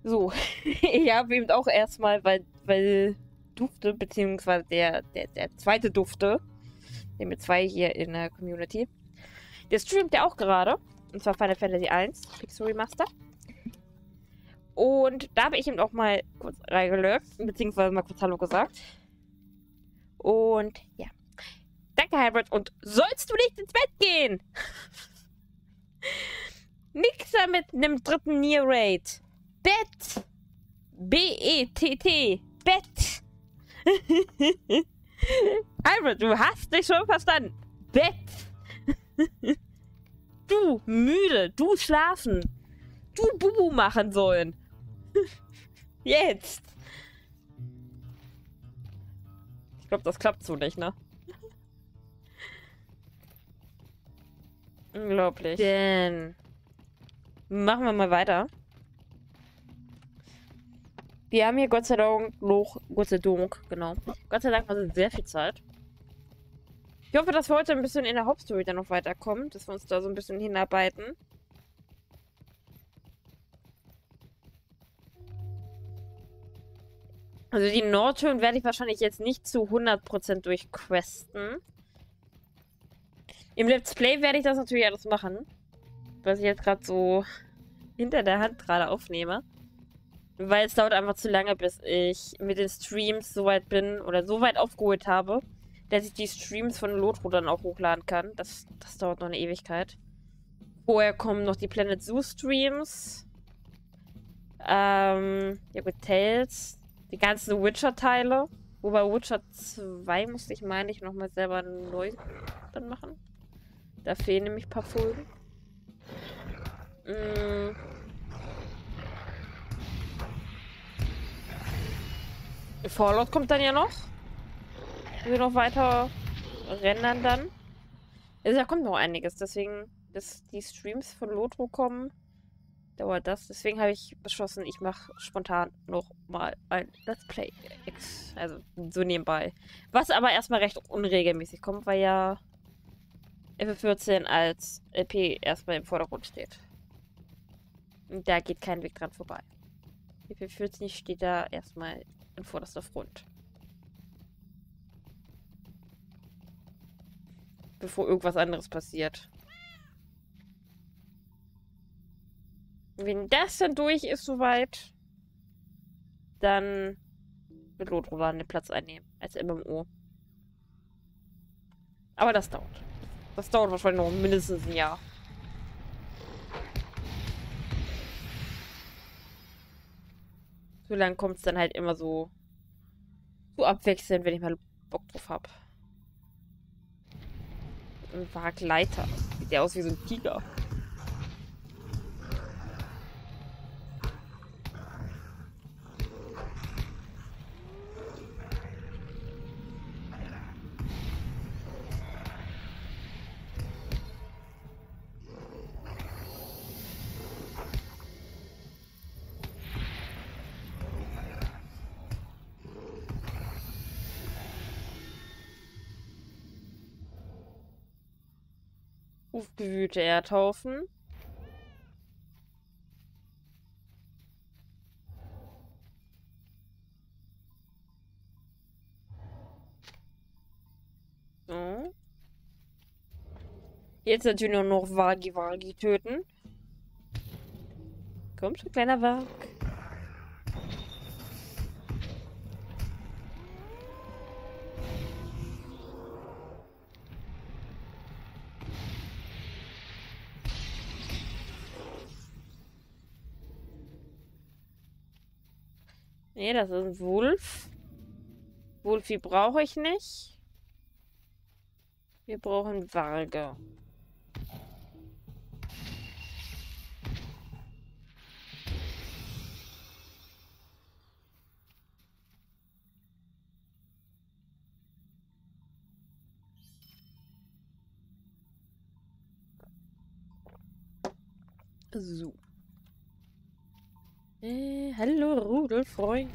So, ich habe eben auch erstmal, weil Dufte, beziehungsweise der zweite Dufte, den mit zwei hier in der Community, der streamt ja auch gerade. Und zwar Final Fantasy 1, Pixel Remaster. Und da habe ich eben auch mal kurz reingelurkt, beziehungsweise mal kurz Hallo gesagt. Und ja. Danke, Hybrid. Und sollst du nicht ins Bett gehen? Nix da mit einem dritten Near Raid. Bett. B-E-T-T. Bett. Hybrid, du hast dich schon verstanden. Bett. Du müde. Du schlafen. Du Bubu machen sollen. Jetzt. Ich glaube, das klappt so nicht, ne? Unglaublich. Denn machen wir mal weiter. Wir haben hier Gott sei Dank noch, Gott sei Dank noch sehr viel Zeit. Ich hoffe, dass wir heute ein bisschen in der Hauptstory dann noch weiterkommen, dass wir uns da so ein bisschen hinarbeiten. Also die Nordtürme werde ich wahrscheinlich jetzt nicht zu 100% durchquesten. Im Let's Play werde ich das natürlich alles machen. Was ich jetzt gerade so hinter der Hand gerade aufnehme. Weil es dauert einfach zu lange, bis ich mit den Streams so weit bin oder so weit aufgeholt habe, dass ich die Streams von Lotro dann auch hochladen kann. Das dauert noch eine Ewigkeit. Vorher kommen noch die Planet Zoo Streams. Ja gut, Tales. Die ganzen Witcher-Teile. Wobei Witcher 2 musste ich, meine ich, nochmal selber neu dann machen. Da fehlen nämlich ein paar Folgen. Fallout kommt dann ja noch. Wir noch weiter rendern dann. Also da kommt noch einiges. Deswegen, dass die Streams von Lotro kommen, dauert das. Deswegen habe ich beschlossen, ich mache spontan noch mal ein Let's Play. Also so nebenbei. Was aber erstmal recht unregelmäßig kommt, weil ja FF14 als LP erstmal im Vordergrund steht. Und da geht kein Weg dran vorbei. FF14 steht da erstmal in vorderster Front. Bevor irgendwas anderes passiert. Wenn das dann durch ist soweit, dann wird Lotrolan den Platz einnehmen als MMO. Aber das dauert. Das dauert wahrscheinlich noch mindestens ein Jahr. So lange kommt es dann halt immer so abwechselnd, wenn ich mal Bock drauf habe. Ein Wagleiter. Sieht ja aus wie so ein Tiger. Aufgewühlte Erdhaufen. So. Jetzt natürlich nur noch Wagi töten. Komm schon, kleiner Wag. Nee, das ist ein Wolf. Wolfi brauche ich nicht. Wir brauchen Warge. So. Hallo Rudelfreund.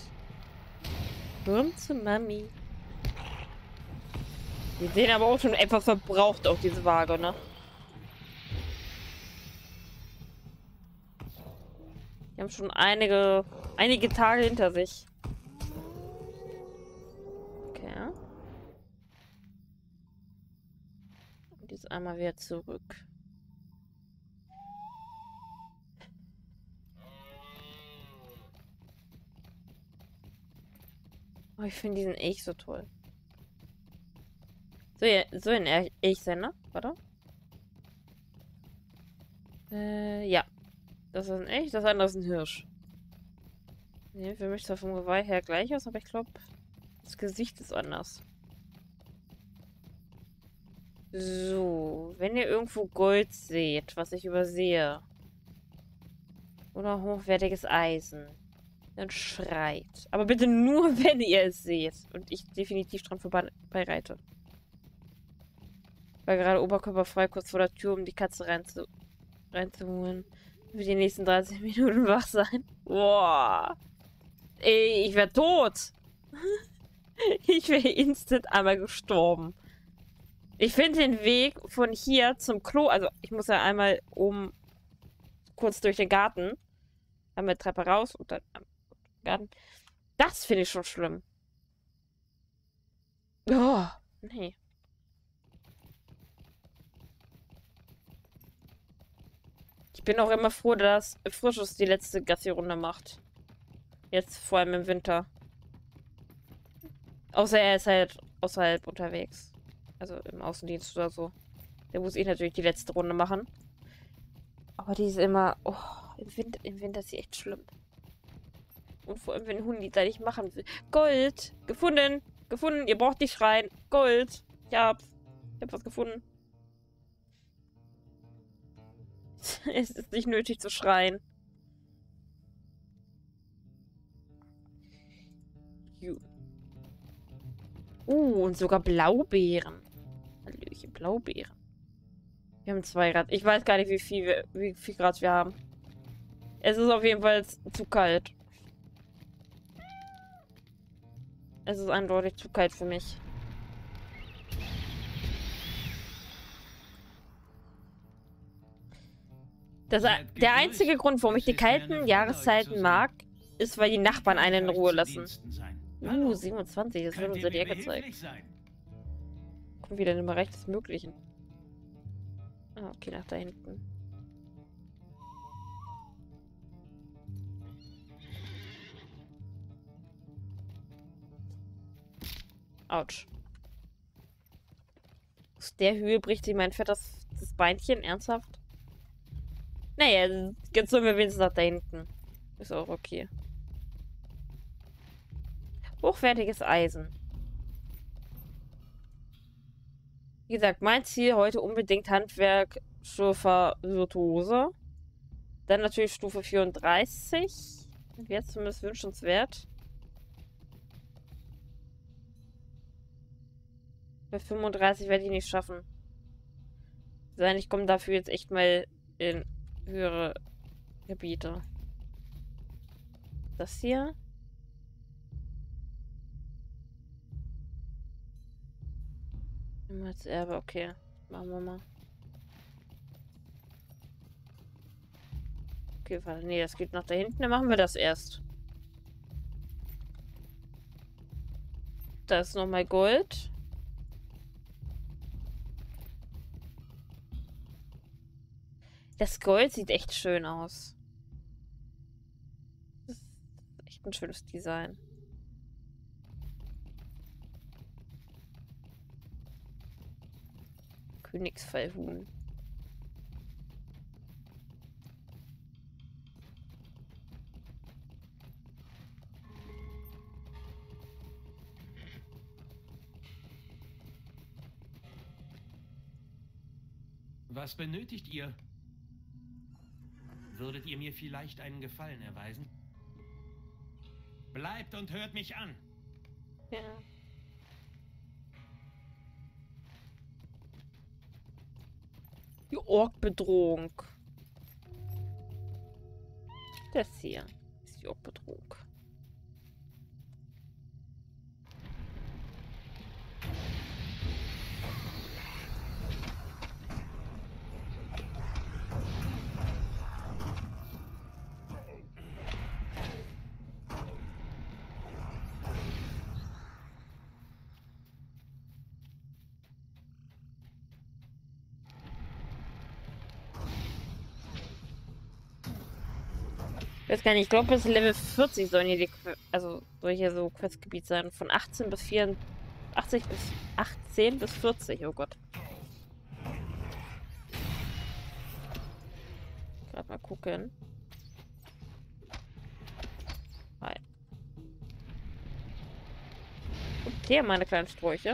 Komm zu Mami. Die sehen aber auch schon etwas verbraucht auf diese Waage, ne? Die haben schon einige Tage hinter sich. Okay. Und jetzt einmal wieder zurück. Oh, ich finde diesen Elch so toll. So ein Elch sein, ne? Warte. Ja. Das ist ein Elch, das andere ist ein Hirsch. Ne, für mich zwar vom Geweih her gleich aus, aber ich glaube, das Gesicht ist anders. So, wenn ihr irgendwo Gold seht, was ich übersehe, oder hochwertiges Eisen, dann schreit. Aber bitte nur, wenn ihr es seht und ich definitiv dran vorbeireite. War gerade oberkörperfrei kurz vor der Tür, um die Katze reinzuholen. Für die nächsten 30 Minuten wach sein. Boah. Ey, ich wäre tot. Ich wäre instant einmal gestorben. Ich finde den Weg von hier zum Klo, also ich muss ja einmal oben kurz durch den Garten. Einmal Treppe raus und dann Garten. Das finde ich schon schlimm. Oh, nee. Ich bin auch immer froh, dass Frischus die letzte Gassi-Runde macht. Jetzt vor allem im Winter. Außer er ist halt außerhalb unterwegs. Also im Außendienst oder so. Der muss ich natürlich die letzte Runde machen. Aber die ist immer... Oh, im Winter ist sie echt schlimm. Und vor allem, wenn Hundi da nicht machen will. Gold! Gefunden! Gefunden! Ihr braucht nicht schreien! Gold! Ich hab was gefunden. Es ist nicht nötig zu schreien. Und sogar Blaubeeren. Hallöchen, Blaubeeren. Wir haben 2 Grad. Ich weiß gar nicht, wie viel Grad wir haben. Es ist auf jeden Fall zu kalt. Es ist eindeutig zu kalt für mich. Der einzige Grund, warum ich die kalten Jahreszeiten mag, ist, weil die Nachbarn einen in Ruhe lassen. 27, das wird uns ja die Ecke zeigen. Kommt wieder in den Bereich des Möglichen. Ah, okay, nach da hinten. Autsch. Aus der Höhe bricht sich mein Fett das Beinchen, ernsthaft? Naja, jetzt sollen wir wenigstens nach da hinten. Ist auch okay. Hochwertiges Eisen. Wie gesagt, mein Ziel heute unbedingt Handwerk, Stufe Virtuose. Dann natürlich Stufe 34. Wäre zumindest wünschenswert. Bei 35 werde ich nicht schaffen. Ich komme dafür jetzt echt mal in höhere Gebiete. Das hier. Als Erbe, okay. Machen wir mal. Okay, warte, nee, das geht nach da hinten. Dann machen wir das erst. Da ist nochmal Gold. Das Gold sieht echt schön aus. Das ist echt ein schönes Design. Königsfallhuhn. Was benötigt ihr? Würdet ihr mir vielleicht einen Gefallen erweisen? Bleibt und hört mich an. Ja. Die Ork-Bedrohung. Das hier ist die Ork-Bedrohung. weiß gar nicht, ich glaube bis Level 40 sollen hier die, also soll hier so Questgebiet sein. Von 18 bis 84 bis 18 bis 40, oh Gott. Gerade mal gucken. Hi. Okay, meine kleinen Sträuche.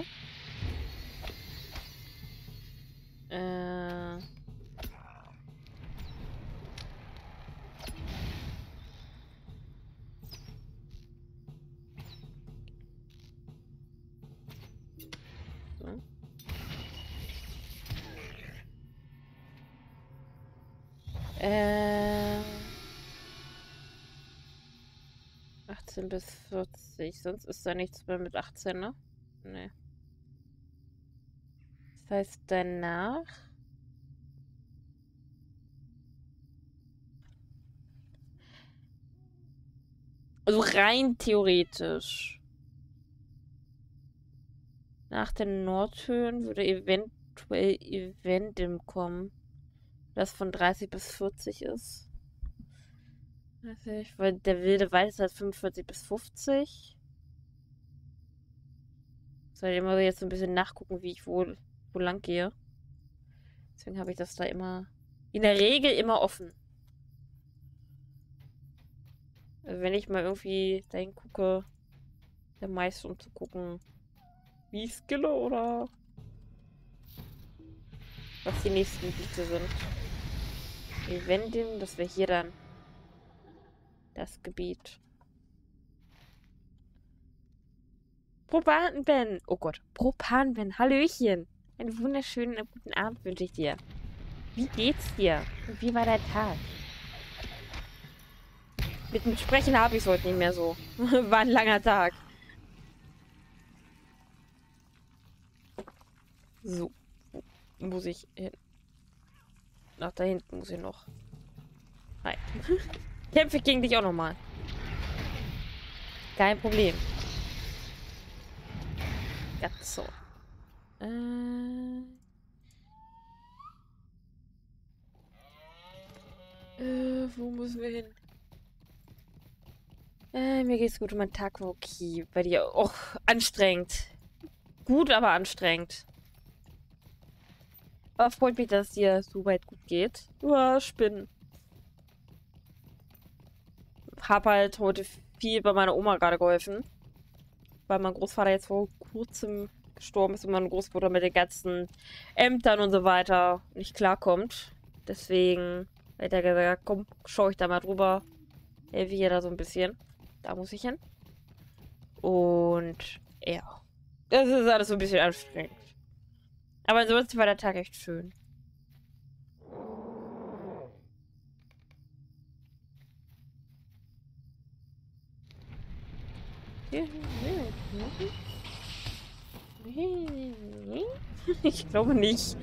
So. 18 bis 40. Sonst ist da nichts mehr mit 18, ne? Nee. Das heißt, danach. Also rein theoretisch. Nach den Nordhöhen würde eventuell Eventim kommen. Das von 30 bis 40 ist. Weiß ich, weil der wilde Wald ist halt 45 bis 50. Soll ich immer jetzt so ein bisschen nachgucken, wie ich wo lang gehe. Deswegen habe ich das da immer, in der Regel immer offen. Also wenn ich mal irgendwie dahin gucke, dann meist um zu gucken, wie ich skille oder was die nächsten Gebiete sind. Eventim, das wäre hier dann das Gebiet. Propanben. Oh Gott. Propanben. Hallöchen. Einen wunderschönen guten Abend wünsche ich dir. Wie geht's dir? Und wie war dein Tag? Mit dem Sprechen habe ich es heute nicht mehr so. War ein langer Tag. So. Wo muss ich hin? Nach da hinten muss ich noch. Hi. Kämpfe gegen dich auch nochmal. Kein Problem. Ganz so. Wo müssen wir hin? Mir geht's gut und mein Tag war okay. Bei dir auch anstrengend. Gut, aber anstrengend. Aber freut mich, dass es dir so weit gut geht. Ja, Spinnen. Hab halt heute viel bei meiner Oma gerade geholfen. Weil mein Großvater jetzt vor kurzem gestorben ist und mein Großbruder mit den ganzen Ämtern und so weiter nicht klarkommt. Deswegen hat er gesagt, komm, schau ich da mal drüber. Helfe hier da so ein bisschen. Da muss ich hin. Und ja. Das ist alles so ein bisschen anstrengend. Aber ansonsten war der Tag echt schön. Ich glaube nicht.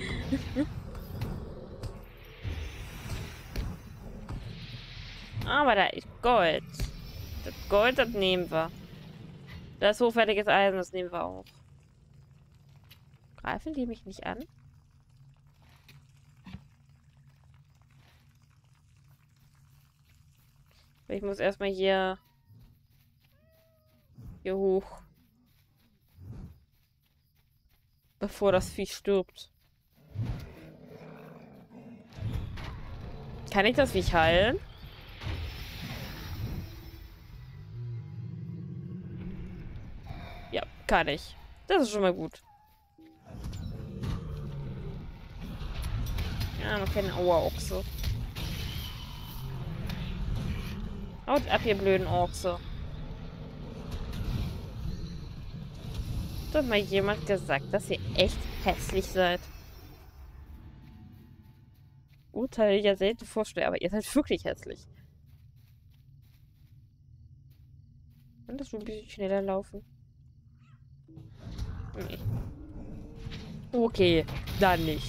Aber da ist Gold. Das Gold, das nehmen wir. Das hochwertiges Eisen, das nehmen wir auch. Greifen die mich nicht an? Ich muss erstmal hier hoch. Bevor das Vieh stirbt. Kann ich das Vieh heilen? Ja, kann ich. Das ist schon mal gut. Ja, noch keine Auerochse. Haut ab, ihr blöden Ochse. Hat mal jemand gesagt, dass ihr echt hässlich seid? Urteile ja selten vorstellen, aber ihr seid wirklich hässlich. Könntest du ein bisschen schneller laufen? Nee. Okay, dann nicht.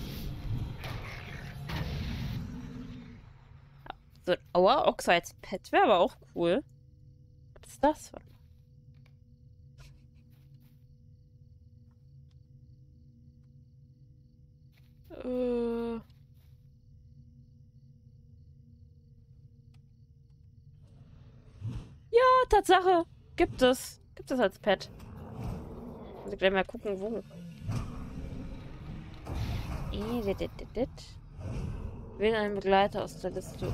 So ein Auerochse als Pet wäre aber auch cool. Was ist das? Tatsache. Gibt es. Gibt es als Pet. Muss ich gleich mal gucken, wo. Wähle einen Begleiter aus der Liste.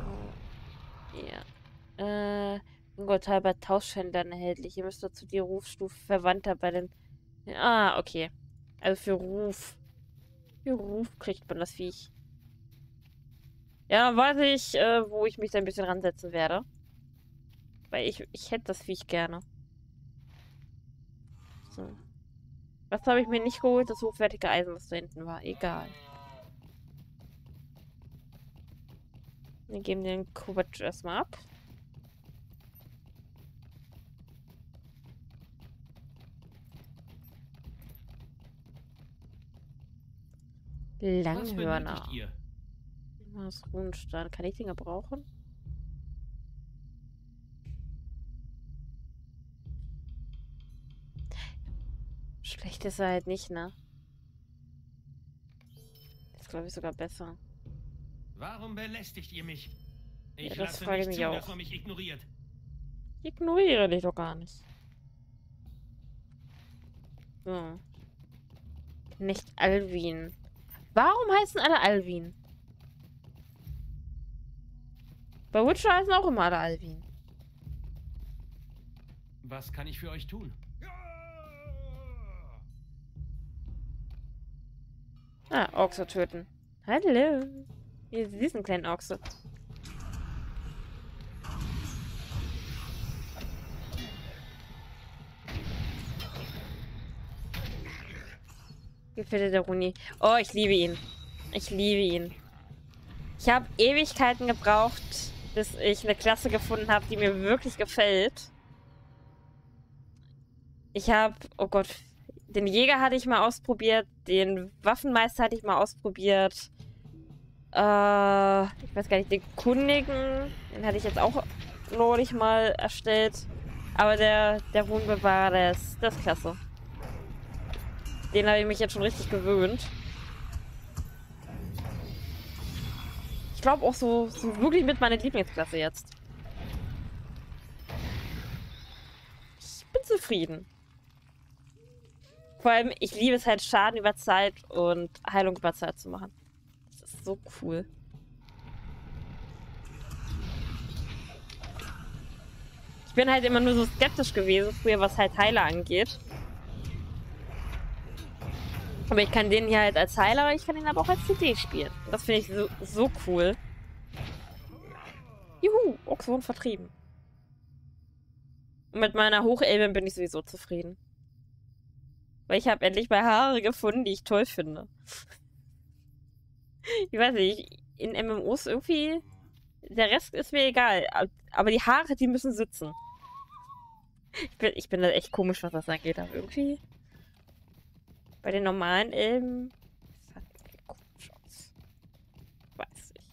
Ja. Gotthard bei Tauschhändlern erhältlich. Ihr müsst dazu die Rufstufe Verwandter bei den... Ah, okay. Also für Ruf. Für Ruf kriegt man das Viech. Ja, dann weiß ich, wo ich mich da ein bisschen ransetzen werde. Weil ich hätte das Viech gerne. So. Was habe ich mir nicht geholt? Das hochwertige Eisen, was da hinten war. Egal. Wir geben den Kovac erstmal ab. Langhörner. Was benötigt ihr? Was Runenstein. Kann ich den gebrauchen? Schlecht ist er halt nicht, ne? Ist, glaube ich, sogar besser. Warum belästigt ihr mich? Ich Ja, das lasse frage ich nicht mich zu, auch. dass man mich ignoriert. Ich ignoriere dich doch gar nicht. So. Nicht Alvin. Warum heißen alle Alvin? Bei Witcher heißen auch immer alle Alvin. Was kann ich für euch tun? Ah, Ochse töten. Hallo. Hier ist diesen kleinen Ochse. Gefällt dir der Runi? Oh, ich liebe ihn. Ich liebe ihn. Ich habe Ewigkeiten gebraucht, bis ich eine Klasse gefunden habe, die mir wirklich gefällt. Ich habe, oh Gott, den Jäger hatte ich mal ausprobiert, den Waffenmeister hatte ich mal ausprobiert. Ich weiß gar nicht, den Kundigen, den hatte ich jetzt auch neulich mal erstellt. Aber der Runenbewahrer, das ist klasse. Den habe ich mich jetzt schon richtig gewöhnt. Ich glaube auch so wirklich mit meiner Lieblingsklasse jetzt. Ich bin zufrieden. Vor allem, ich liebe es halt, Schaden über Zeit und Heilung über Zeit zu machen. Das ist so cool. Ich bin halt immer nur so skeptisch gewesen, früher was halt Heiler angeht. Aber ich kann den hier halt als Heiler, aber ich kann ihn aber auch als CD spielen. Das finde ich so cool. Juhu, Ochse wurden vertrieben. Und mit meiner Hochelbin bin ich sowieso zufrieden. Weil ich habe endlich mal Haare gefunden, die ich toll finde. Ich weiß nicht, in MMOs irgendwie... Der Rest ist mir egal. Aber die Haare, die müssen sitzen. Ich bin da echt komisch, was das angeht. Aber irgendwie... Bei den normalen Elben... Das hat irgendwie komisch aus. Weiß ich.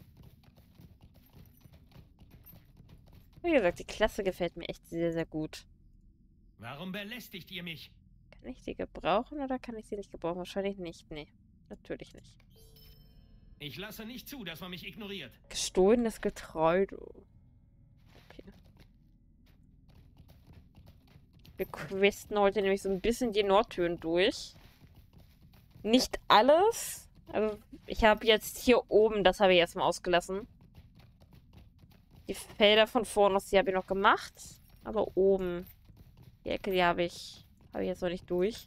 Wie gesagt, die Klasse gefällt mir echt sehr, sehr gut. Warum belästigt ihr mich? Kann ich sie gebrauchen oder kann ich sie nicht gebrauchen? Wahrscheinlich nicht. Nee, natürlich nicht. Ich lasse nicht zu, dass man mich ignoriert. Gestohlenes Getreide. Okay. Wir questen heute nämlich so ein bisschen die Nordtüren durch. Nicht alles. Also ich habe jetzt hier oben, das habe ich erstmal ausgelassen. Die Felder von vorne, die habe ich noch gemacht. Aber oben, die Ecke, die habe ich jetzt noch nicht durch.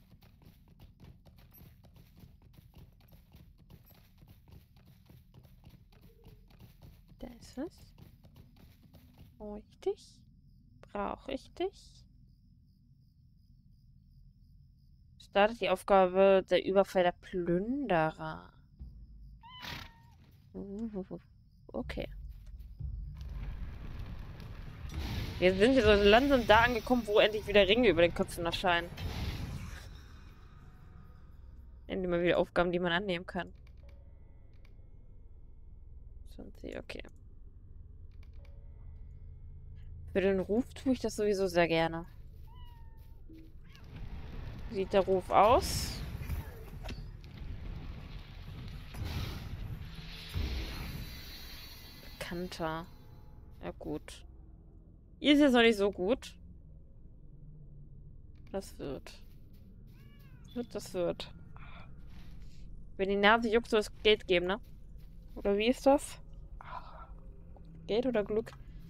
Da ist es. Brauche ich dich? Brauche ich dich? Startet die Aufgabe der Überfall der Plünderer. Okay. Wir sind jetzt so langsam da angekommen, wo endlich wieder Ringe über den Köpfen erscheinen. Endlich mal wieder Aufgaben, die man annehmen kann. Okay. Für den Ruf tue ich das sowieso sehr gerne. Wie sieht der Ruf aus? Bekannter. Ja gut. Ist jetzt noch nicht so gut. Das wird. Das wird. Wenn die Nase juckt, soll es Geld geben, ne? Oder wie ist das? Geld oder Glück?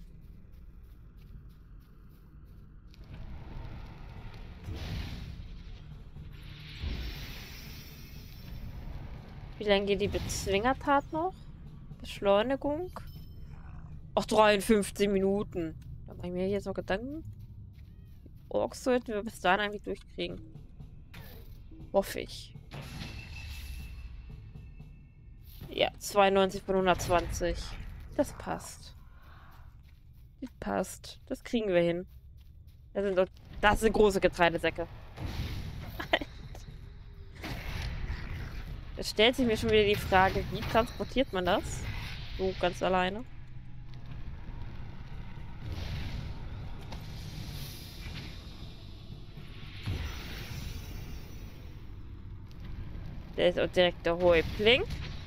Wie lange geht die Bezwingertat noch? Beschleunigung? Ach, 53 Minuten. Da mache ich mir jetzt noch Gedanken. Orks sollten wir bis dahin eigentlich durchkriegen. Hoffe ich. Ja, 92 von 120. Das passt. Das passt. Das kriegen wir hin. Das sind große Getreidesäcke. Jetzt stellt sich mir schon wieder die Frage, wie transportiert man das? So ganz alleine. Der ist auch direkt der Häuptling.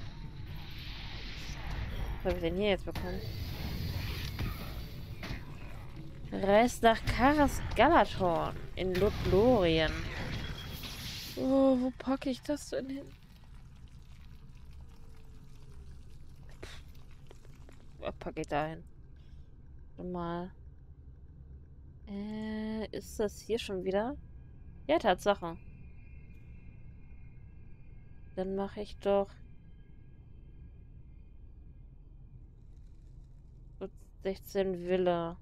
Was habe ich denn hier jetzt bekommen? Reist nach Karas Galathorn in Lothlorien. Oh, wo packe ich das denn hin? Was packe ich da hin? Mal. Ist das hier schon wieder? Ja, Tatsache. Dann mache ich doch 16 Villa.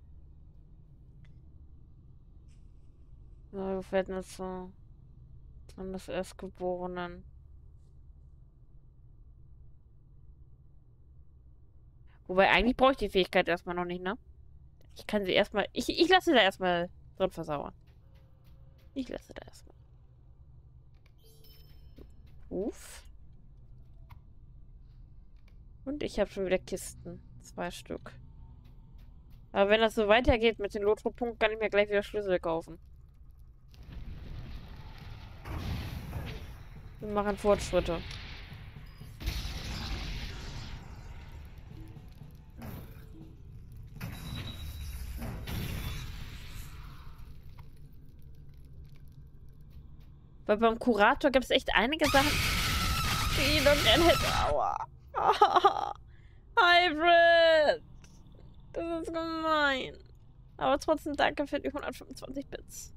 Na, gefällt mir so. An das Erstgeborenen. Wobei, eigentlich brauche ich die Fähigkeit erstmal noch nicht, ne? Ich kann sie erstmal. Ich lasse sie da erstmal drin versauern. Ich lasse da erstmal. Uff. Und ich habe schon wieder Kisten. 2 Stück. Aber wenn das so weitergeht mit den Lotro-Punkten, kann ich mir gleich wieder Schlüssel kaufen. Wir machen Fortschritte. Weil beim Kurator gibt es echt einige Sachen, die ich noch gerne hätte. Aua. Hybrid! Das ist gemein. Aber trotzdem danke für die 125 Bits.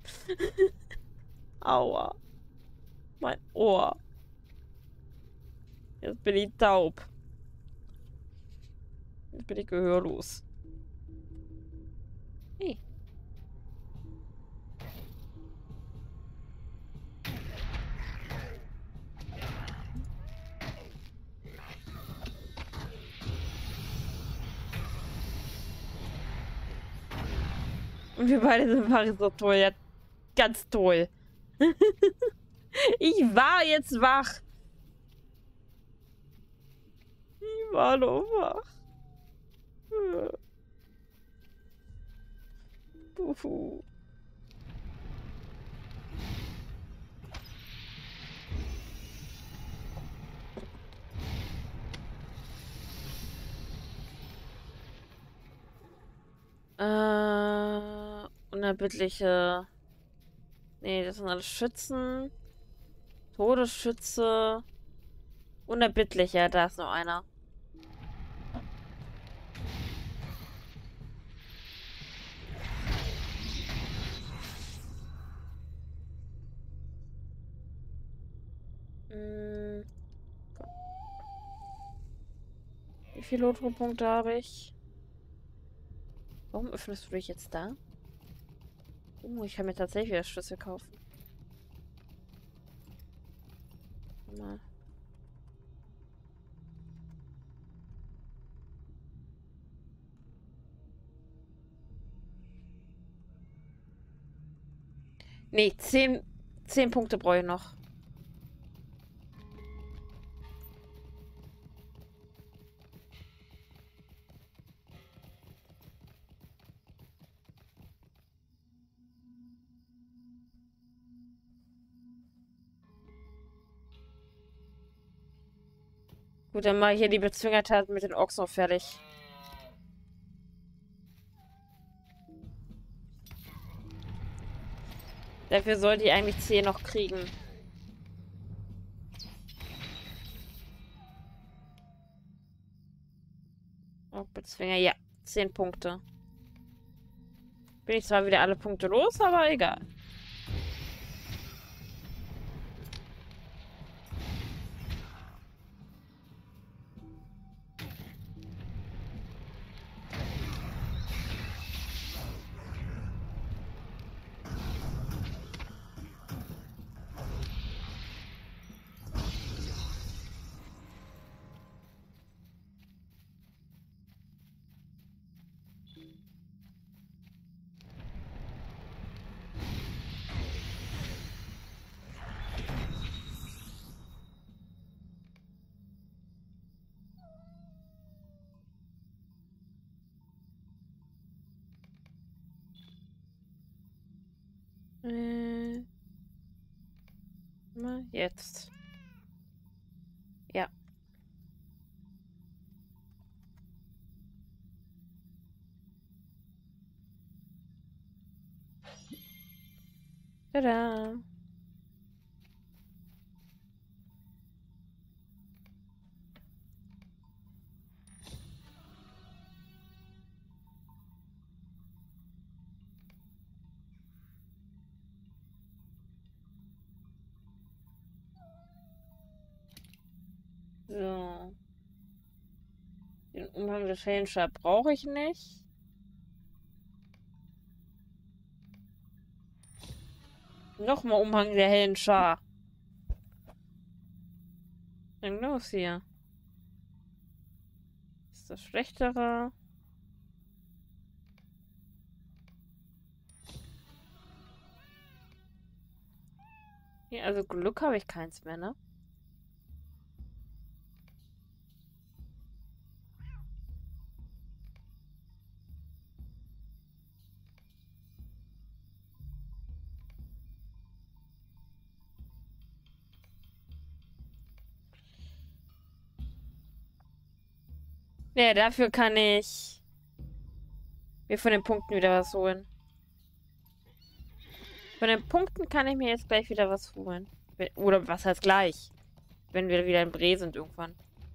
Aua. Mein Ohr. Jetzt bin ich taub. Jetzt bin ich gehörlos. Hey. Und wir beide sind einfach so toll. Ja, ganz toll. Ich war jetzt wach. Ich war noch wach. Puh. Unerbittliche. Nee, das sind alles Schützen. Todesschütze. Unerbittlicher, da ist noch einer. Wie viele Lotro-Punkte habe ich? Warum öffnest du dich jetzt da? Oh, ich kann mir tatsächlich wieder Schlüssel kaufen. Mal. Nee, 10 Punkte brauche ich noch. Gut, dann mache ich hier die Bezwingertat mit den Orks noch fertig. Dafür sollte ich eigentlich 10 noch kriegen. Oh, Bezwinger, ja. 10 Punkte. Bin ich zwar wieder alle Punkte los, aber egal. Na, jetzt. Ja. Tada. So. Den Umhang des Heldenschar brauche ich nicht. Nochmal Umhang der Heldenschar. Dann los hier. Ist das Schlechtere? Ja, also Glück habe ich keins mehr, ne? Ja, dafür kann ich mir von den Punkten wieder was holen. Von den Punkten kann ich mir jetzt gleich wieder was holen. Oder was heißt gleich? Wenn wir wieder in Bre sind irgendwann.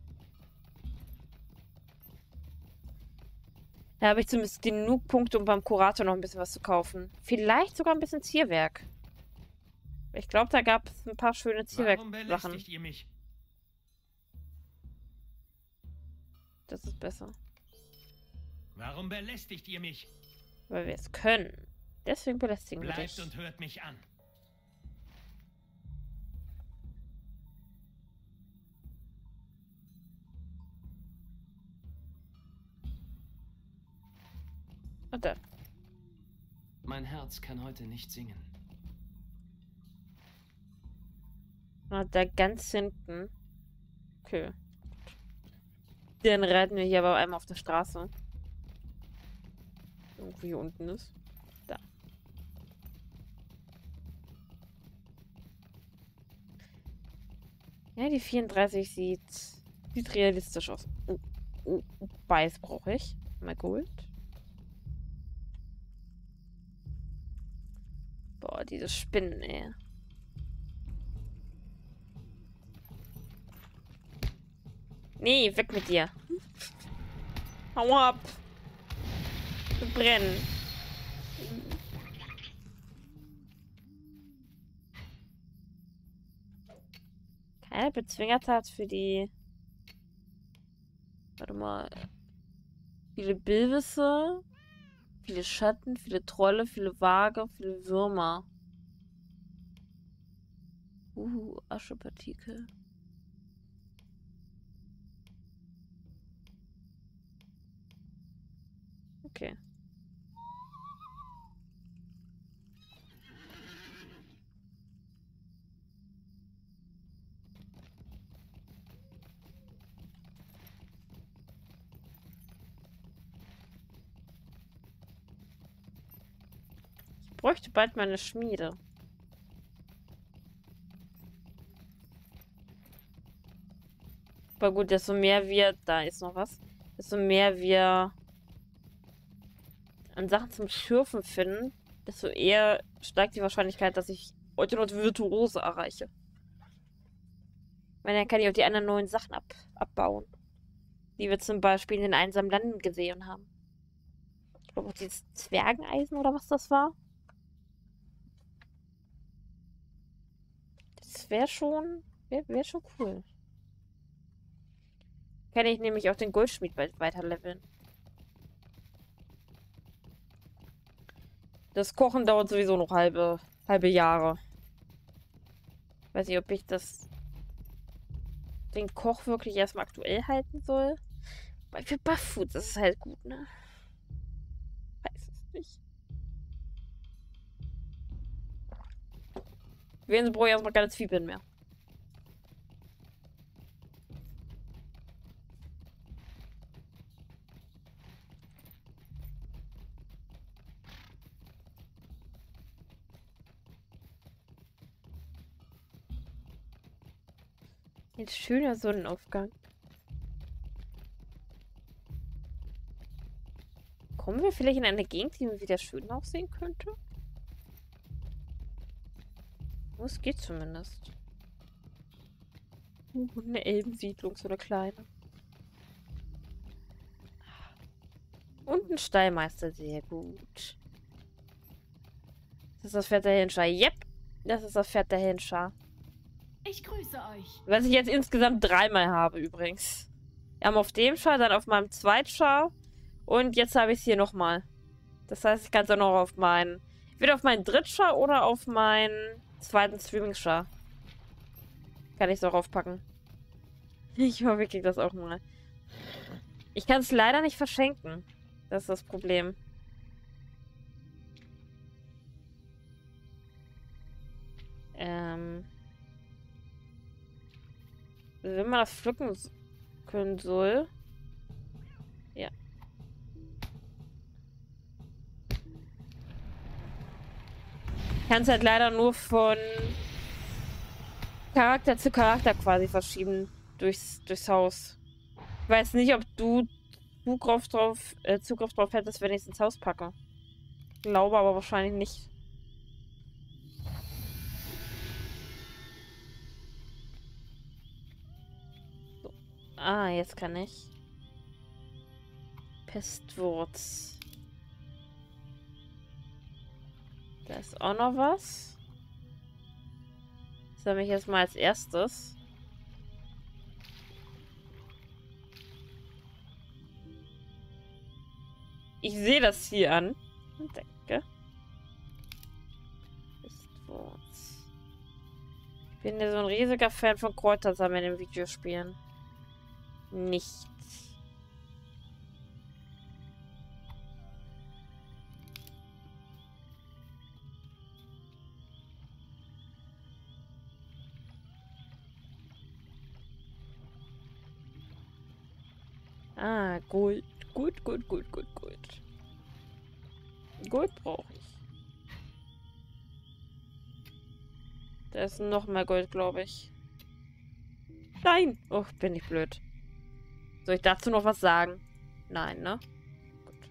Da habe ich zumindest genug Punkte, um beim Kurator noch ein bisschen was zu kaufen. Vielleicht sogar ein bisschen Zierwerk. Ich glaube, da gab es ein paar schöne Zierwerk-Sachen. Ihr mich? Das ist besser. Warum belästigt ihr mich? Weil wir es können. Deswegen belästigen wir Bleibt dich. und hört mich an. Und dann. Mein Herz kann heute nicht singen. Und da ganz hinten. Okay. Dann reiten wir hier aber einmal auf der Straße. Irgendwo hier unten ist. Da. Ja, die 34 sieht realistisch aus. Weiß brauche ich. Mal Gold. Boah, diese Spinnen, ey. Nee, weg mit dir. Hau ab. Wir brennen. Keine Bezwingertat für die... Warte mal. Viele Bilbisse. Viele Schatten, viele Trolle, viele Waage, viele Würmer. Aschepartikel. Okay. Ich bräuchte bald mal eine Schmiede. Aber gut, desto mehr wir... Da ist noch was. Desto mehr wir an Sachen zum Schürfen finden, desto eher steigt die Wahrscheinlichkeit, dass ich Eutenot Virtuose erreiche. Weil dann kann ich auch die anderen neuen Sachen abbauen. Die wir zum Beispiel in den einsamen Landen gesehen haben. Ich glaube auch dieses Zwergeneisen oder was das war. Das wäre schon cool. Kann ich nämlich auch den Goldschmied weiter leveln. Das Kochen dauert sowieso noch halbe Jahre. Weiß nicht, ob ich den Koch wirklich erstmal aktuell halten soll. Weil für Buff-Food ist es halt gut, ne? Weiß es nicht. Wenigstens brauche ich erstmal keine Zwiebeln mehr. Ein schöner Sonnenaufgang. Kommen wir vielleicht in eine Gegend, die wieder schön aussehen könnte? Oh, es geht zumindest. Eine Elbensiedlung, so eine kleine. Und ein Stallmeister, sehr gut. Das ist das Pferd der Hinscher. Yep, das ist das Pferd der Hinscher. Ich grüße euch. Was ich jetzt insgesamt 3-mal habe übrigens. Wir haben auf dem Schar, dann auf meinem Zweitschar und jetzt habe ich es hier nochmal. Das heißt, ich kann es auch noch auf meinen... Entweder auf meinen Drittschar oder auf meinen zweiten Streaming-Schar. Kann ich es auch aufpacken. Ich hoffe, ich kriege das auch mal. Ich kann es leider nicht verschenken. Das ist das Problem. Wenn man das pflücken können soll. Ja. Kann es halt leider nur von Charakter zu Charakter quasi verschieben durchs Haus. Ich weiß nicht, ob du Zugriff drauf hättest, wenn ich es ins Haus packe. Ich glaube aber wahrscheinlich nicht. So. Ah, jetzt kann ich. Pestwurz. Da ist auch noch was. Das sammle ich jetzt mal als erstes. Ich sehe das hier an. Danke. Pestwurz. Ich bin ja so ein riesiger Fan von Kräutersammeln in Videospielen. Nichts. Ah, Gold. Gut. Gold brauche ich. Da ist noch mehr Gold, glaube ich. Nein! Oh, bin ich blöd. Soll ich dazu noch was sagen? Nein, ne? Gut.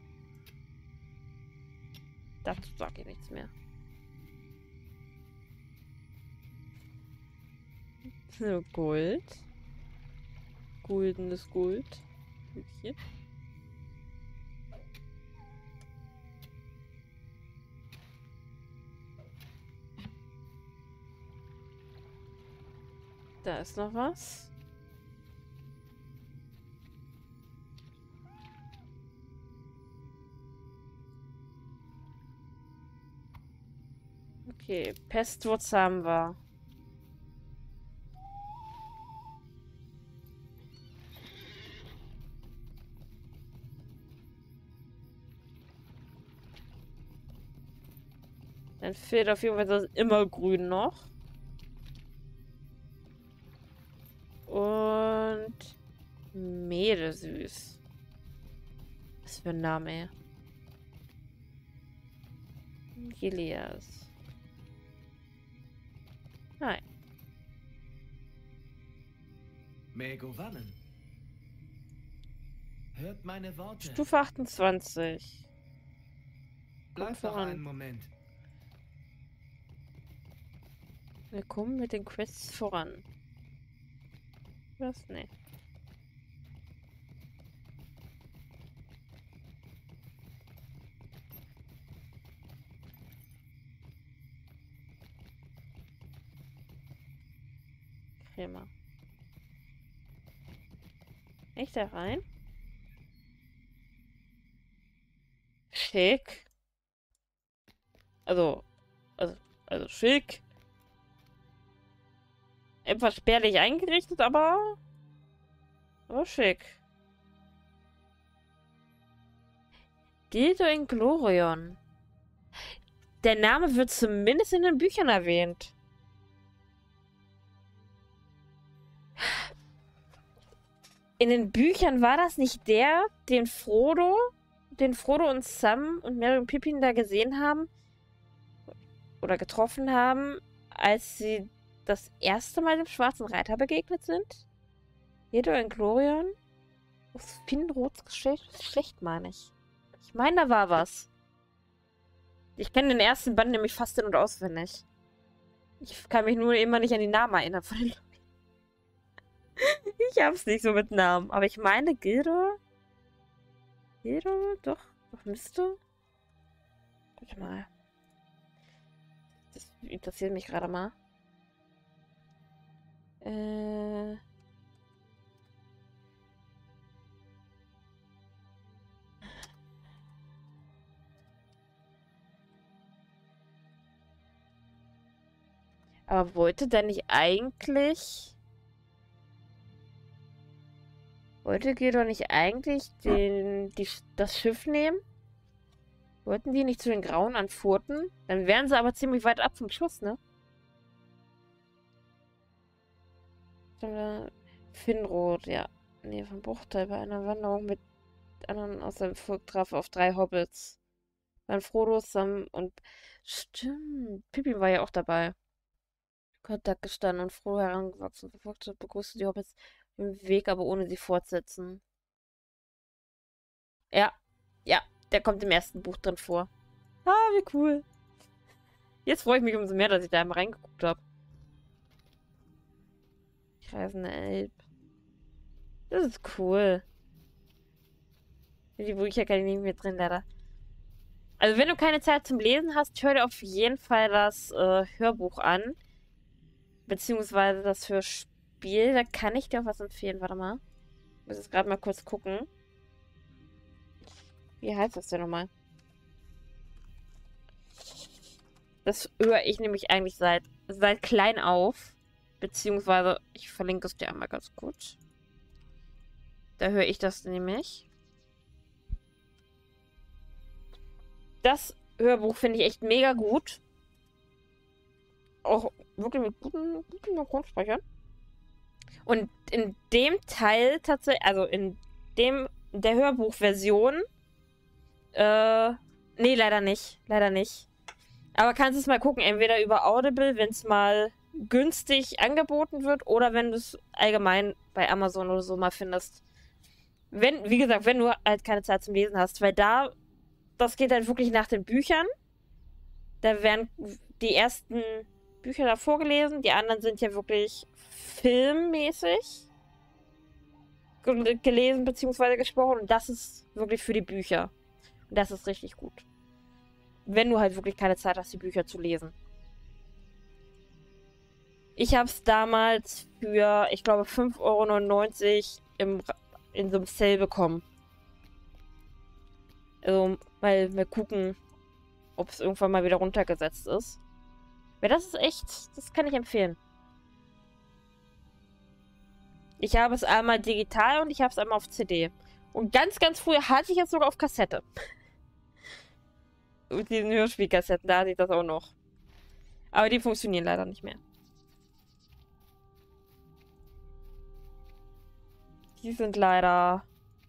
Dazu sage ich nichts mehr. So, Gold. Goldenes Gold. Hier. Da ist noch was. Okay, Pestwurz haben wir. Dann fehlt auf jeden Fall das Immergrün noch. Und Meeresüß. Was für ein Name. Gilias. Nein. Megovanen. Hört meine Worte. Stufe 28. Bleib noch voran. einen Moment. Wir kommen mit den Quests voran. Was? Nee. Crema. Echt da rein? Schick. Also schick. Etwas spärlich eingerichtet, aber schick. Gildo in Glorion. Der Name wird zumindest in den Büchern erwähnt. In den Büchern war das nicht der, den Frodo und Sam und Merry und Pippin da gesehen haben oder getroffen haben, als sie das erste Mal dem Schwarzen Reiter begegnet sind? Gildo in Glorion? Aus Finrods Geschlecht, meine ich. Ich meine, da war was. Ich kenne den ersten Band nämlich fast in- und auswendig. Ich kann mich nur immer nicht an die Namen erinnern von den Leuten. Ich hab's nicht so mit Namen. Aber ich meine, Gildo? Gildo? Doch müsste. Warte mal. Das interessiert mich gerade mal. Aber wollte der nicht eigentlich... Wollte Gildo nicht eigentlich das Schiff nehmen? Wollten die nicht zu den Grauen an Furten? Dann wären sie aber ziemlich weit ab vom Schuss, ne? Finrod, ja. Nee, von Bruchteil bei einer Wanderung mit anderen aus seinem Volk traf auf 3 Hobbits. Waren Frodo, Sam und... Stimmt, Pippin war ja auch dabei. Kontakt gestanden und Frodo herangewachsen. Verfolgte, begrüßte die Hobbits im Weg, aber ohne sie fortsetzen. Ja, der kommt im ersten Buch drin vor. Ah, wie cool. Jetzt freue ich mich umso mehr, dass ich da mal reingeguckt habe. Reisende Elb. Das ist cool. Die Bücher kann ich nicht mehr drin, leider. Also, wenn du keine Zeit zum Lesen hast, hör dir auf jeden Fall das Hörbuch an. Beziehungsweise das Hörspiel. Da kann ich dir auch was empfehlen. Warte mal. Ich muss jetzt gerade mal kurz gucken. Wie heißt das denn nochmal? Das höre ich nämlich eigentlich seit klein auf. Beziehungsweise, ich verlinke es dir einmal ganz kurz. Da höre ich das nämlich. Das Hörbuch finde ich echt mega gut. Auch wirklich mit guten Synchronsprechern. Und in dem Teil tatsächlich, also in der Hörbuchversion, nee, leider nicht. Leider nicht. Aber kannst es mal gucken, entweder über Audible, wenn es mal günstig angeboten wird, oder wenn du es allgemein bei Amazon oder so mal findest. Wie gesagt, wenn du halt keine Zeit zum Lesen hast, weil das geht halt wirklich nach den Büchern. Da werden die ersten Bücher da vorgelesen, die anderen sind ja wirklich filmmäßig gelesen bzw. gesprochen, und das ist wirklich für die Bücher. Und das ist richtig gut. Wenn du halt wirklich keine Zeit hast, die Bücher zu lesen. Ich habe es damals für, ich glaube, 5,99 € in so einem Sale bekommen. Also, mal gucken, ob es irgendwann mal wieder runtergesetzt ist. Weil das ist echt, das kann ich empfehlen. Ich habe es einmal digital und ich habe es einmal auf CD. Und ganz, ganz früher hatte ich es sogar auf Kassette. Mit diesen Hörspielkassetten, da hatte ich das auch noch. Aber die funktionieren leider nicht mehr. Die sind leider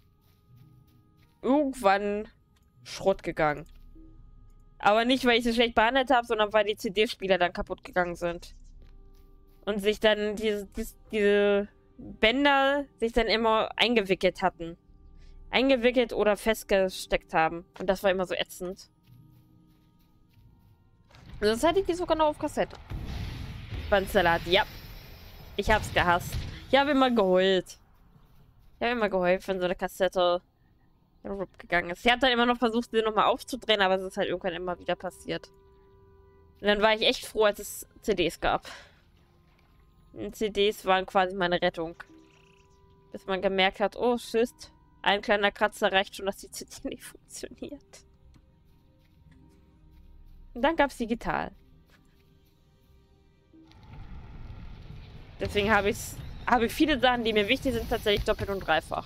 irgendwann Schrott gegangen. Aber nicht, weil ich sie schlecht behandelt habe, sondern weil die CD-Spieler dann kaputt gegangen sind. Und sich dann diese Bänder sich dann immer eingewickelt hatten. Eingewickelt oder festgesteckt haben. Und das war immer so ätzend. Sonst hatte ich die sogar noch auf Kassette. Bandsalat, ja. Ich hab's gehasst. Ich habe immer geheult. Ich habe immer geheult, wenn so eine Kassette gegangen ist. Sie hat dann immer noch versucht, sie nochmal aufzudrehen, aber es ist halt irgendwann immer wieder passiert. Und dann war ich echt froh, als es CDs gab. Und CDs waren quasi meine Rettung. Bis man gemerkt hat, oh, tschüss, ein kleiner Kratzer reicht schon, dass die CD nicht funktioniert. Und dann gab's digital. Deswegen habe ich viele Sachen, die mir wichtig sind, tatsächlich doppelt und dreifach.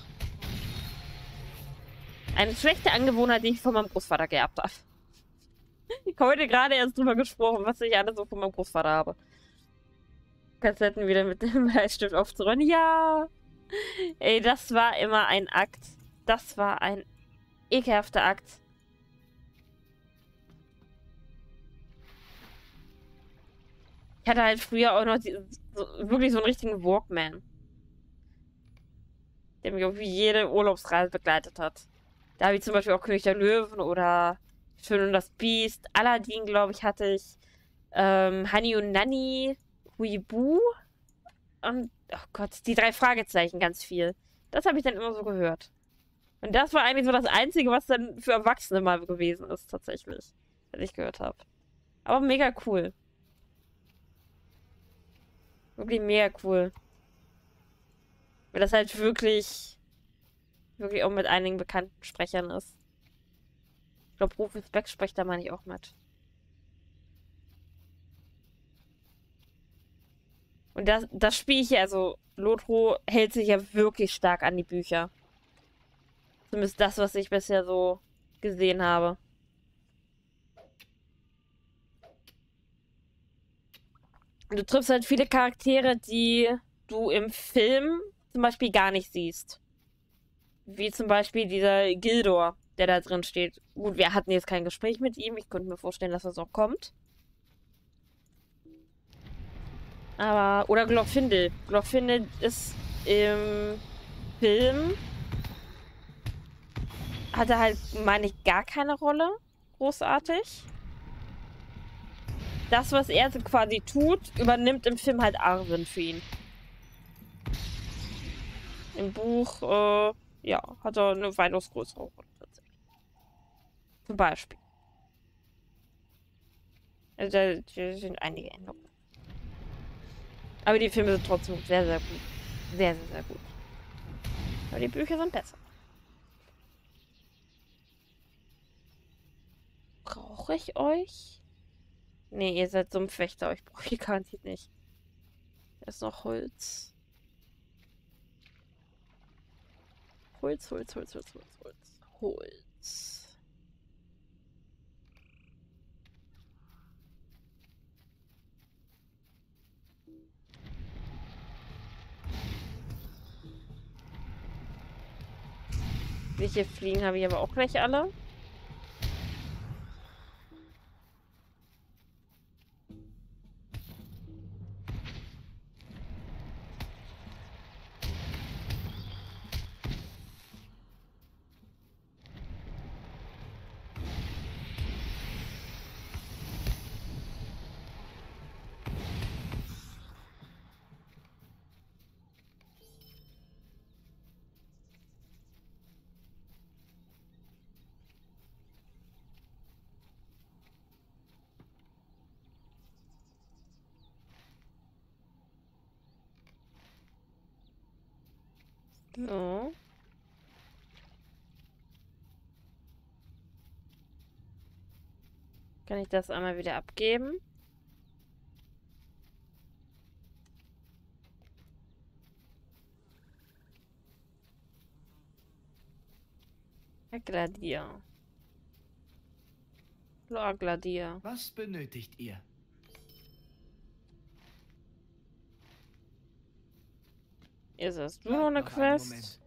Eine schlechte Angewohnheit, die ich von meinem Großvater geerbt habe. Ich habe heute gerade erst drüber gesprochen, was ich alles so von meinem Großvater habe. Kassetten wieder mit dem Bleistift aufzuräumen. Ja! Ey, das war immer ein Akt. Das war ein ekelhafter Akt. Ich hatte halt früher auch noch wirklich so einen richtigen Walkman. Der mich auf jede Urlaubsreise begleitet hat. Da habe ich zum Beispiel auch König der Löwen oder Schön und das Biest. Aladdin, glaube ich, hatte ich. Hani und Nanny. Huibu. Und, oh Gott, die 3 Fragezeichen ganz viel. Das habe ich dann immer so gehört. Und das war eigentlich so das Einzige, was dann für Erwachsene mal gewesen ist, tatsächlich. Was ich gehört habe. Aber mega cool. Wirklich mega cool. Weil das halt wirklich auch mit einigen bekannten Sprechern ist. Ich glaube, Rufus Beck spricht da meine ich auch mit. Und das Spiel hier, also Lotro hält sich ja wirklich stark an die Bücher. Zumindest das, was ich bisher so gesehen habe. Du triffst halt viele Charaktere, die du im Film zum Beispiel gar nicht siehst. Wie zum Beispiel dieser Gildor, der da drin steht. Gut, wir hatten jetzt kein Gespräch mit ihm. Ich könnte mir vorstellen, dass das auch kommt. Aber, oder Glorfindel. Glorfindel ist im Film hatte halt, meine ich, gar keine Rolle. Großartig. Das, was er so quasi tut, übernimmt im Film halt Arwen für ihn. Im Buch, ja, hat er eine weitaus größere Rolle tatsächlich. Zum Beispiel. Also da sind einige Änderungen. Aber die Filme sind trotzdem sehr, sehr gut. Sehr, sehr, sehr gut. Aber die Bücher sind besser. Brauche ich euch? Nee, ihr seid Sumpfwächter. Euch brauche ich garantiert nicht. Da ist noch Holz. Holz. Welche Fliegen habe ich aber auch gleich alle. So. Kann ich das einmal wieder abgeben? Gladier. Gladier. Was benötigt ihr? Ist es du noch eine Quest?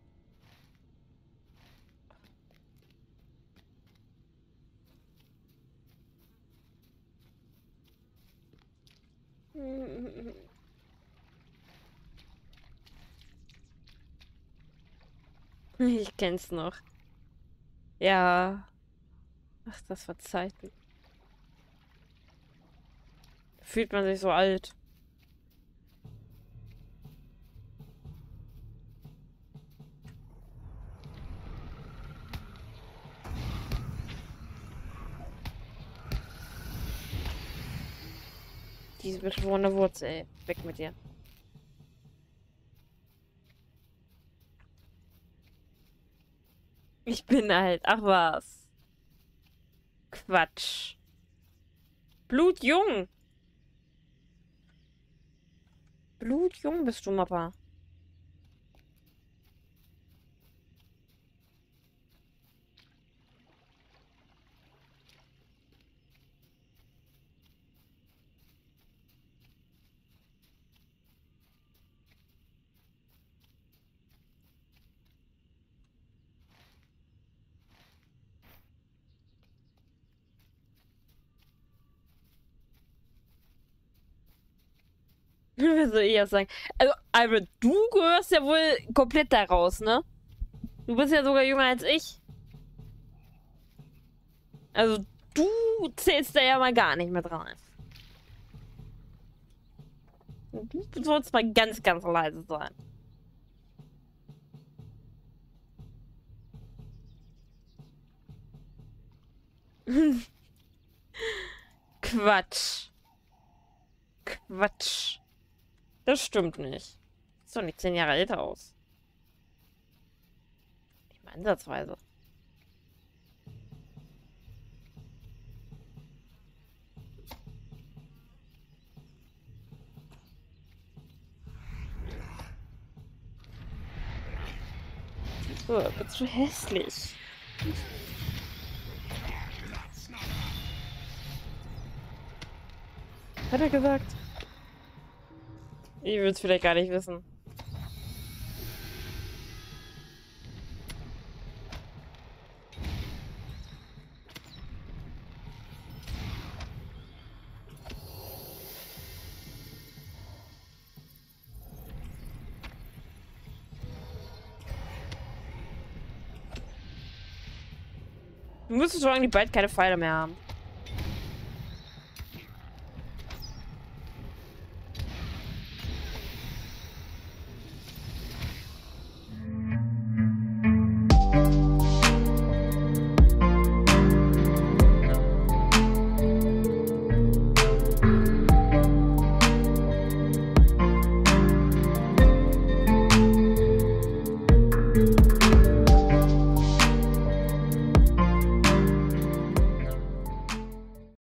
Ich kenn's noch. Ja. Ach, das war Zeiten. Fühlt man sich so alt. Diese beschworene Wurzel, ey. Weg mit dir. Ich bin alt. Ach was. Quatsch. Blutjung. Blutjung bist du, Mappa. Was soll ich jetzt sagen? Also, Albert, du gehörst ja wohl komplett da raus, ne? Du bist ja sogar jünger als ich. Also, du zählst da ja mal gar nicht mit rein. Du sollst mal ganz, ganz leise sein. Quatsch. Quatsch. Das stimmt nicht. Sieht doch nicht 10 Jahre älter aus. Nicht mal ansatzweise. Bist du hässlich. Hat er gesagt? Ich würde es vielleicht gar nicht wissen. Du müsstest schon eigentlich bald keine Pfeile mehr haben.